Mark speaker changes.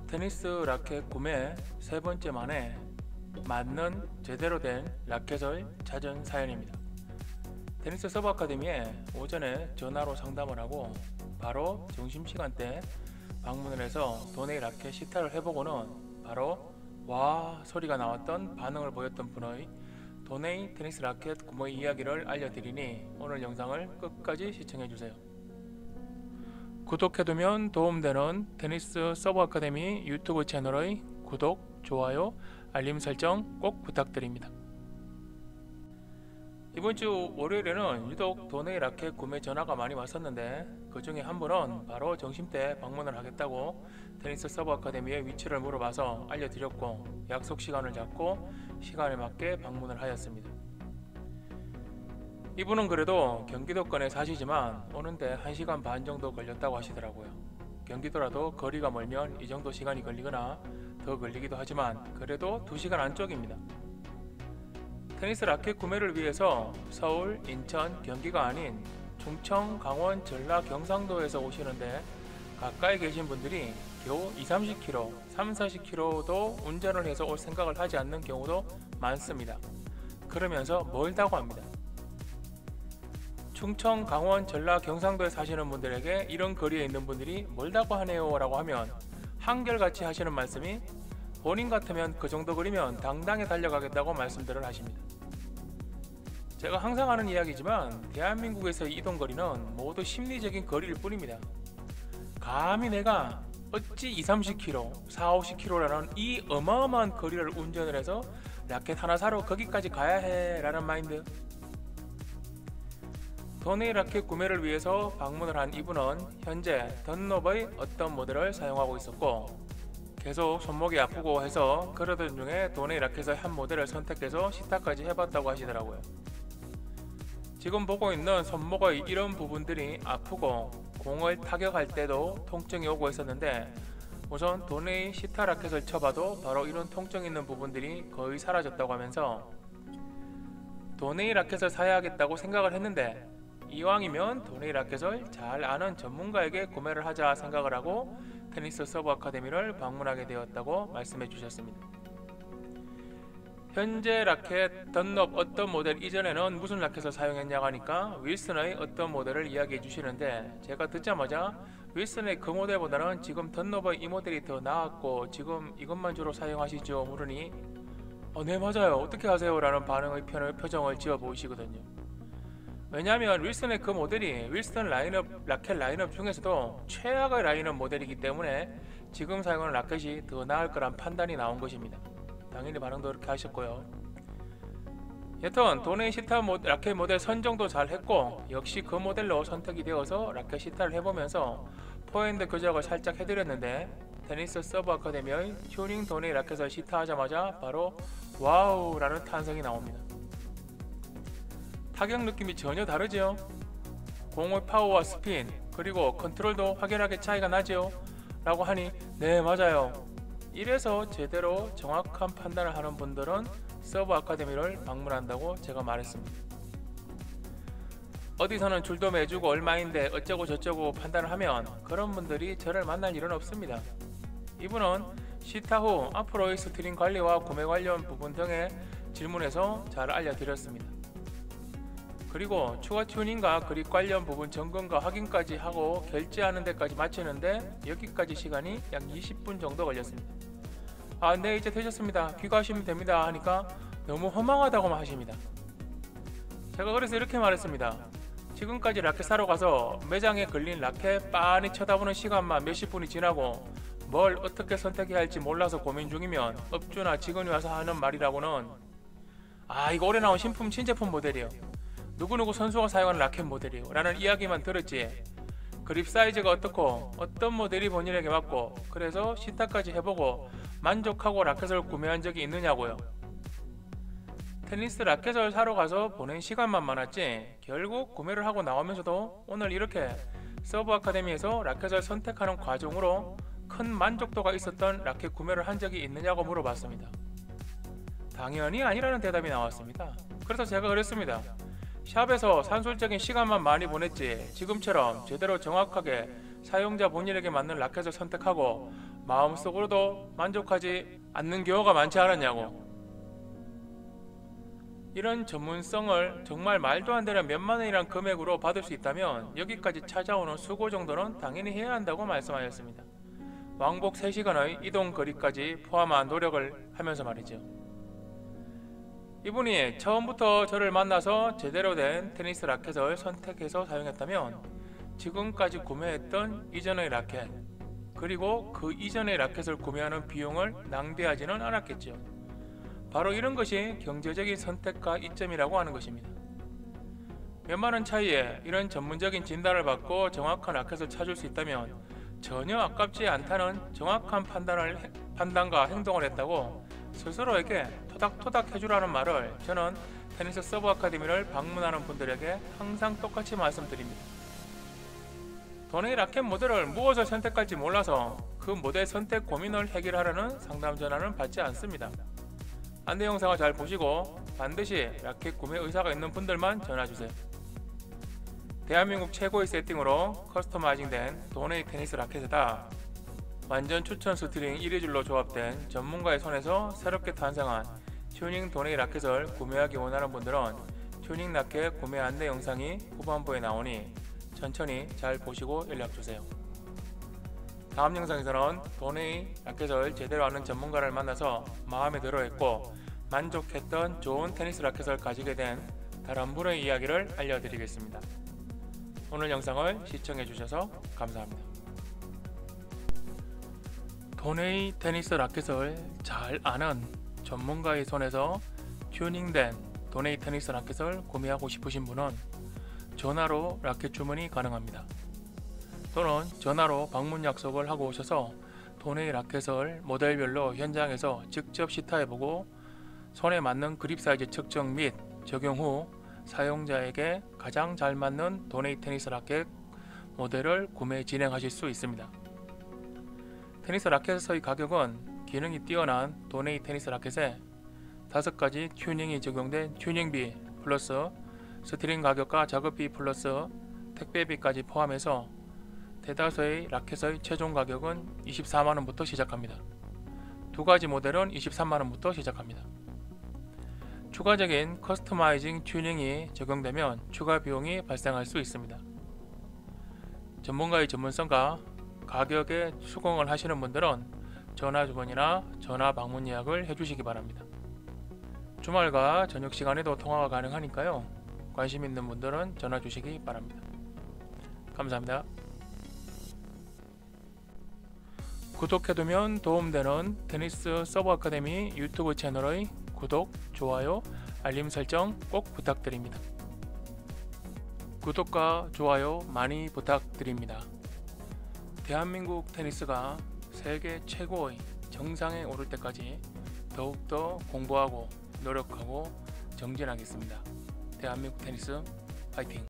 Speaker 1: 테니스 라켓 구매 세 번째 만에 맞는 제대로 된 라켓을 찾은 사연입니다. 테니스 서브 아카데미에 오전에 전화로 상담을 하고 바로 점심시간대 방문을 해서 도네이 라켓 시타를 해보고는 바로 와 소리가 나왔던 반응을 보였던 분의 도네이 테니스 라켓 구매 이야기를 알려드리니 오늘 영상을 끝까지 시청해주세요. 구독해두면 도움되는 테니스 서브 아카데미 유튜브 채널의 구독, 좋아요, 알림 설정 꼭 부탁드립니다. 이번주 월요일에는 유독 도네이 라켓 구매 전화가 많이 왔었는데 그 중에 한 분은 바로 점심때 방문을 하겠다고 테니스 서브 아카데미의 위치를 물어봐서 알려드렸고 약속 시간을 잡고 시간에 맞게 방문을 하였습니다. 이분은 그래도 경기도권에 사시지만 오는데 1시간 반 정도 걸렸다고 하시더라고요. 경기도라도 거리가 멀면 이 정도 시간이 걸리거나 더 걸리기도 하지만 그래도 2시간 안쪽입니다. 테니스 라켓 구매를 위해서 서울, 인천, 경기가 아닌 충청, 강원, 전라, 경상도에서 오시는데 가까이 계신 분들이 겨우 20-30km, 30-40km도 운전을 해서 올 생각을 하지 않는 경우도 많습니다. 그러면서 멀다고 합니다. 충청, 강원, 전라, 경상도에 사시는 분들에게 이런 거리에 있는 분들이 멀다고 하네요 라고 하면 한결같이 하시는 말씀이 본인 같으면 그 정도 거리면 당당히 달려가겠다고 말씀들을 하십니다. 제가 항상 하는 이야기지만 대한민국에서의 이동거리는 모두 심리적인 거리일 뿐입니다. 감히 내가 어찌 20-30km, 40-50km라는 이 어마어마한 거리를 운전을 해서 라켓 하나 사러 거기까지 가야 해 라는 마인드. 도네이 라켓 구매를 위해서 방문을 한 이분은 현재 던롭의 어떤 모델을 사용하고 있었고 계속 손목이 아프고 해서 그러던 중에 도네이 라켓의 한 모델을 선택해서 시타까지 해봤다고 하시더라고요. 지금 보고 있는 손목의 이런 부분들이 아프고 공을 타격할 때도 통증이 오고 있었는데 우선 도네이 시타 라켓을 쳐봐도 바로 이런 통증 있는 부분들이 거의 사라졌다고 하면서 도네이 라켓을 사야겠다고 생각을 했는데 이왕이면 도네이 라켓을 잘 아는 전문가에게 구매를 하자 생각을 하고 테니스 서브 아카데미를 방문하게 되었다고 말씀해 주셨습니다. 현재 라켓 던롭 어떤 모델 이전에는 무슨 라켓을 사용했냐고 하니까 윌슨의 어떤 모델을 이야기해 주시는데 제가 듣자마자 윌슨의 그 모델보다는 지금 던롭의 이 모델이 더 나았고 지금 이것만 주로 사용하시죠 물으니 네 맞아요 어떻게 하세요? 라는 반응의 표정을 지어 보이시거든요. 왜냐하면 윌슨의 그 모델이 윌슨 라켓 라인업 중에서도 최악의 라인업 모델이기 때문에 지금 사용하는 라켓이 더 나을 거란 판단이 나온 것입니다. 당연히 반응도 그렇게 하셨고요. 여튼 도네이 시타 라켓 모델 선정도 잘 했고 역시 그 모델로 선택이 되어서 라켓 시타를 해보면서 포핸드 교정을 살짝 해드렸는데 테니스 서브 아카데미의 튜닝 도네이 라켓을 시타하자마자 바로 와우 라는 탄성이 나옵니다. 타격 느낌이 전혀 다르죠? 공의 파워와 스핀 그리고 컨트롤도 확연하게 차이가 나죠? 라고 하니 네 맞아요. 이래서 제대로 정확한 판단을 하는 분들은 서브 아카데미를 방문한다고 제가 말했습니다. 어디서는 줄도 매주고 얼마인데 어쩌고 저쩌고 판단을 하면 그런 분들이 저를 만날 일은 없습니다. 이분은 시타 후 앞으로의 스트링 관리와 구매 관련 부분 등에 질문해서 잘 알려드렸습니다. 그리고 추가 튜닝과 그립 관련 부분 점검과 확인까지 하고 결제하는 데까지 마치는데 여기까지 시간이 약 20분 정도 걸렸습니다. 네 이제 되셨습니다. 귀가하시면 됩니다 하니까 너무 허망하다고만 하십니다. 제가 그래서 이렇게 말했습니다. 지금까지 라켓 사러 가서 매장에 걸린 라켓 빤히 쳐다보는 시간만 몇십 분이 지나고 뭘 어떻게 선택해야 할지 몰라서 고민 중이면 업주나 직원이 와서 하는 말이라고는 이거 올해 나온 신품 신제품 모델이에요. 누구누구 선수가 사용하는 라켓 모델이요 라는 이야기만 들었지 그립 사이즈가 어떻고 어떤 모델이 본인에게 맞고 그래서 시타까지 해보고 만족하고 라켓을 구매한 적이 있느냐고요. 테니스 라켓을 사러 가서 보낸 시간만 많았지 결국 구매를 하고 나오면서도 오늘 이렇게 서브 아카데미에서 라켓을 선택하는 과정으로 큰 만족도가 있었던 라켓 구매를 한 적이 있느냐고 물어봤습니다. 당연히 아니라는 대답이 나왔습니다. 그래서 제가 그랬습니다. 샵에서 산술적인 시간만 많이 보냈지 지금처럼 제대로 정확하게 사용자 본인에게 맞는 라켓을 선택하고 마음속으로도 만족하지 않는 경우가 많지 않았냐고. 이런 전문성을 정말 말도 안 되는 몇만 원이란 금액으로 받을 수 있다면 여기까지 찾아오는 수고 정도는 당연히 해야 한다고 말씀하셨습니다. 왕복 3시간의 이동 거리까지 포함한 노력을 하면서 말이죠. 이분이 처음부터 저를 만나서 제대로 된 테니스 라켓을 선택해서 사용했다면 지금까지 구매했던 이전의 라켓, 그리고 그 이전의 라켓을 구매하는 비용을 낭비하지는 않았겠죠. 바로 이런 것이 경제적인 선택과 이점이라고 하는 것입니다. 몇만원 차이에 이런 전문적인 진단을 받고 정확한 라켓을 찾을 수 있다면 전혀 아깝지 않다는 정확한 판단과 행동을 했다고 스스로에게 토닥토닥 해주라는 말을 저는 테니스 서브 아카데미를 방문하는 분들에게 항상 똑같이 말씀드립니다. 도네이 라켓 모델을 무엇을 선택할지 몰라서 그 모델 선택 고민을 해결하려는 상담 전화는 받지 않습니다. 안내 영상을 잘 보시고 반드시 라켓 구매 의사가 있는 분들만 전화주세요. 대한민국 최고의 세팅으로 커스터마이징된 도네이 테니스 라켓에다 완전 추천 스트링 1위줄로 조합된 전문가의 손에서 새롭게 탄생한 튜닝 도네이 라켓을 구매하기 원하는 분들은 튜닝 라켓 구매 안내 영상이 후반부에 나오니 천천히 잘 보시고 연락주세요. 다음 영상에서는 도네이 라켓을 제대로 아는 전문가를 만나서 마음에 들어했고 만족했던 좋은 테니스 라켓을 가지게 된 다른 분의 이야기를 알려드리겠습니다. 오늘 영상을 시청해주셔서 감사합니다. 도네이 테니스 라켓을 잘 아는 전문가의 손에서 튜닝된 도네이 테니스 라켓을 구매하고 싶으신 분은 전화로 라켓 주문이 가능합니다. 또는 전화로 방문 약속을 하고 오셔서 도네이 라켓을 모델별로 현장에서 직접 시타해보고 손에 맞는 그립 사이즈 측정 및 적용 후 사용자에게 가장 잘 맞는 도네이 테니스 라켓 모델을 구매 진행하실 수 있습니다. 테니스 라켓의 가격은 기능이 뛰어난 도네이 테니스 라켓에 5가지 튜닝이 적용된 튜닝비 플러스 스트링 가격과 작업비 플러스 택배비까지 포함해서 대다수의 라켓의 최종 가격은 24만원부터 시작합니다. 2가지 모델은 23만원부터 시작합니다. 추가적인 커스터마이징 튜닝이 적용되면 추가 비용이 발생할 수 있습니다. 전문가의 전문성과 가격에 수긍을 하시는 분들은 전화 주문이나 전화 방문 예약을 해주시기 바랍니다. 주말과 저녁 시간에도 통화가 가능하니까요. 관심 있는 분들은 전화 주시기 바랍니다. 감사합니다. 구독해두면 도움되는 테니스 서브 아카데미 유튜브 채널의 구독, 좋아요, 알림 설정 꼭 부탁드립니다. 구독과 좋아요 많이 부탁드립니다. 대한민국 테니스가 세계 최고의 정상에 오를 때까지 더욱더 공부하고 노력하고 정진하겠습니다. 대한민국 테니스 파이팅!